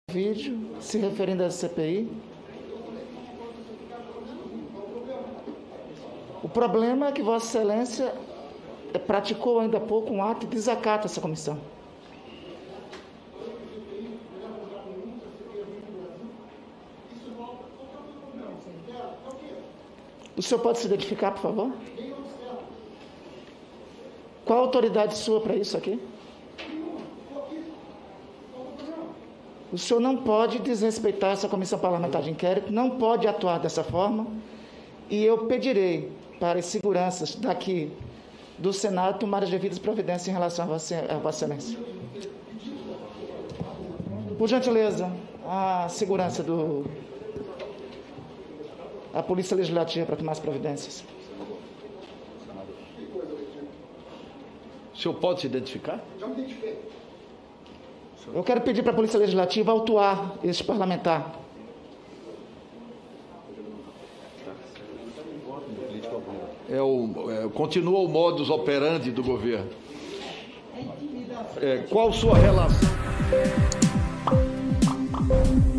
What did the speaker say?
Vídeo se referindo à CPI. O problema é que Vossa Excelência praticou ainda há pouco um ato de desacato a essa comissão. O senhor pode se identificar, por favor? Qual a autoridade sua para isso aqui? O senhor não pode desrespeitar essa comissão parlamentar de inquérito, não pode atuar dessa forma, e eu pedirei para as seguranças daqui do Senado tomar as devidas providências em relação a Vossa Excelência. Por gentileza, a segurança a Polícia Legislativa para tomar as providências. O senhor pode se identificar? Já me identifiquei. Eu quero pedir para a Polícia Legislativa autuar este parlamentar. Continua o modus operandi do governo. Qual sua relação?